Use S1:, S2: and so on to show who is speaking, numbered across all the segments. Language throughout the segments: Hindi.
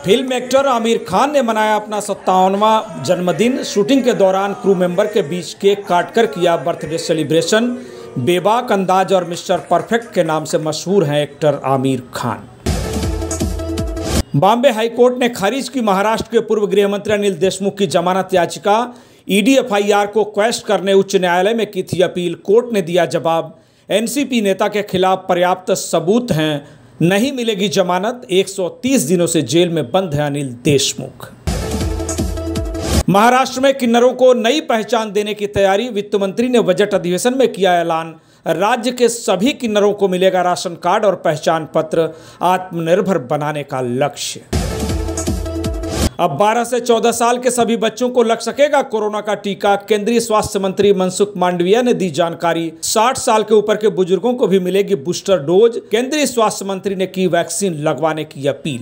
S1: फिल्म एक्टर आमिर खान ने मनाया अपना 57वां जन्मदिन। शूटिंग के दौरान क्रू मेंबर के बीच केक काटकर किया बर्थडे सेलिब्रेशन। बेबाक अंदाज और मिस्टर परफेक्ट के नाम से मशहूर हैं एक्टर आमिर खान। बॉम्बे हाईकोर्ट ने खारिज की महाराष्ट्र के पूर्व गृह मंत्री अनिल देशमुख की जमानत याचिका। ईडी एफआईआर को क्वेश्चन करने उच्च न्यायालय में की थी अपील। कोर्ट ने दिया जवाब। एनसीपी नेता के खिलाफ पर्याप्त सबूत हैं, नहीं मिलेगी जमानत। 130 दिनों से जेल में बंद है अनिल देशमुख। महाराष्ट्र में किन्नरों को नई पहचान देने की तैयारी। वित्त मंत्री ने बजट अधिवेशन में किया ऐलान। राज्य के सभी किन्नरों को मिलेगा राशन कार्ड और पहचान पत्र। आत्मनिर्भर बनाने का लक्ष्य। अब 12 से 14 साल के सभी बच्चों को लग सकेगा कोरोना का टीका। केंद्रीय स्वास्थ्य मंत्री मनसुख मांडविया ने दी जानकारी। 60 साल के ऊपर के बुजुर्गों को भी मिलेगी बूस्टर डोज। केंद्रीय स्वास्थ्य मंत्री ने की वैक्सीन लगवाने की अपील।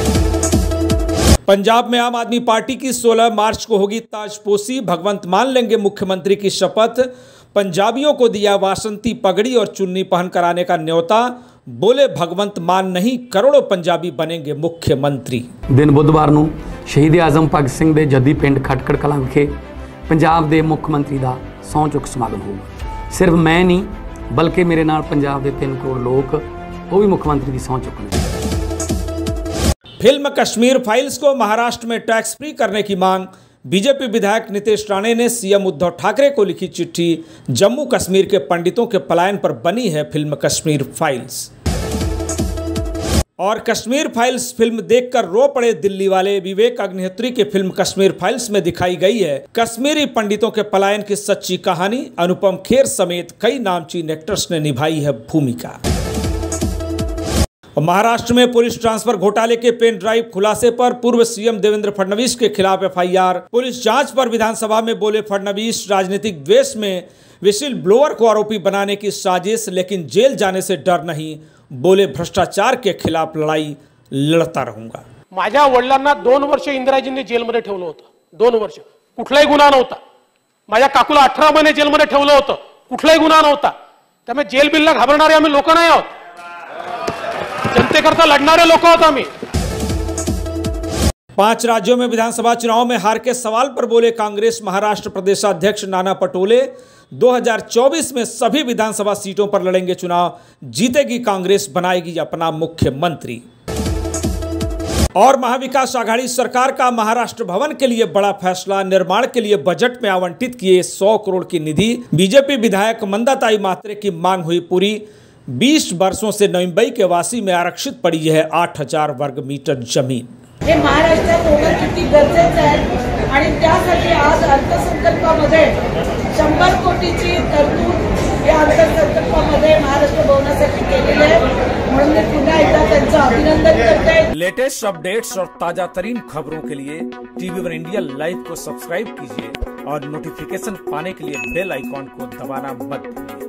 S1: पंजाब में आम आदमी पार्टी की 16 मार्च को होगी ताजपोशी। भगवंत मान लेंगे मुख्यमंत्री की शपथ। पंजाबियों को दिया वासंती पगड़ी और चुन्नी पहन कर आने का न्योता। बोले भगवंत मान नहीं, करोड़ों पंजाबी बनेंगे मुख्यमंत्री।
S2: दिन बुधवार ਨੂੰ शहीद आजम भगत सिंह ਦੇ ਜੱਦੀ ਪਿੰਡ ਖਟਕੜ ਕਲਾਂ ਵਿਖੇ ਪੰਜਾਬ ਦੇ ਮੁੱਖ ਮੰਤਰੀ ਦਾ ਸਹੁੰ ਚੁੱਕ ਸਮਾਗਮ ਹੋਊਗਾ। ਸਿਰਫ ਮੈਂ ਨਹੀਂ ਬਲਕਿ ਮੇਰੇ ਨਾਲ ਪੰਜਾਬ ਦੇ 3 ਕਰੋੜ ਲੋਕ ਉਹ ਵੀ ਮੁੱਖ ਮੰਤਰੀ ਦੀ ਸਹੁੰ ਚੁੱਕਣਗੇ।
S1: फिल्म कश्मीर फाइल्स को महाराष्ट्र में टैक्स फ्री करने की मांग। बीजेपी विधायक नीतीश राणे ने सीएम उद्धव ठाकरे को लिखी चिट्ठी। जम्मू कश्मीर के पंडितों के पलायन पर बनी है फिल्म कश्मीर फाइल्स। और कश्मीर फाइल्स फिल्म देखकर रो पड़े दिल्ली वाले। विवेक अग्निहोत्री की फिल्म कश्मीर फाइल्स में दिखाई गई है कश्मीरी पंडितों के पलायन की सच्ची कहानी। अनुपम खेर समेत कई नामचीन एक्टर्स ने निभाई है भूमिका। महाराष्ट्र में पुलिस ट्रांसफर घोटाले के पेन ड्राइव खुलासे पर पूर्व सीएम देवेंद्र फडणवीस के खिलाफ एफआईआर। पुलिस जांच पर विधानसभा में बोले फडणवीस, राजनीतिक द्वेष में विसिल ब्लोअर को आरोपी बनाने की साजिश, लेकिन जेल जाने से डर नहीं। बोले भ्रष्टाचार के खिलाफ लड़ाई लढता रहूंगा।
S3: माझ्या वडिलांना 2 वर्ष इंदिराजींनी जेलमध्ये ठेवलं होतं। 2 वर्ष कुठलाही गुन्हा नव्हता। माझ्या काकूला 18 महिने जेलमध्ये ठेवलं होतं, कुठलाही गुन्हा नव्हता। त्यामुळे जेल बिलला घाबरणारे आम्ही लोक नाही आहोत, जनतेकरता लढणारे लोक आहोत आम्ही।
S1: 5 राज्यों में विधानसभा चुनाव में हार के सवाल पर बोले कांग्रेस महाराष्ट्र प्रदेशाध्यक्ष नाना पटोले। 2024 में सभी विधानसभा सीटों पर लड़ेंगे चुनाव। जीतेगी कांग्रेस, बनाएगी अपना मुख्यमंत्री। और महाविकास आघाड़ी सरकार का महाराष्ट्र भवन के लिए बड़ा फैसला। निर्माण के लिए बजट में आवंटित किए 100 करोड़ की निधि। बीजेपी विधायक मंदाताई मात्रे की मांग हुई पूरी। 20 वर्षों से नवी मुंबई के वासी में आरक्षित पड़ी है 8000 वर्ग मीटर जमीन।
S4: हे महाराष्ट्रात होणं किती गरजेचं आहे आणि त्यासाठी आज अर्थसंकल्पामध्ये 100 कोटीची तरतूद या अर्थसंकल्पामध्ये महाराष्ट्र भवनासाठी केलेली आहे। म्हणून मी पुन्हा एकदा त्यांचं अभिनंदन करते।
S1: लेटेस्ट अपडेट्स और ताजा तरीन खबरों के लिए TV1 इंडिया लाइव को सब्सक्राइब कीजिए और नोटिफिकेशन पाने के लिए बेल आइकॉन को दबाना मत भूलिए।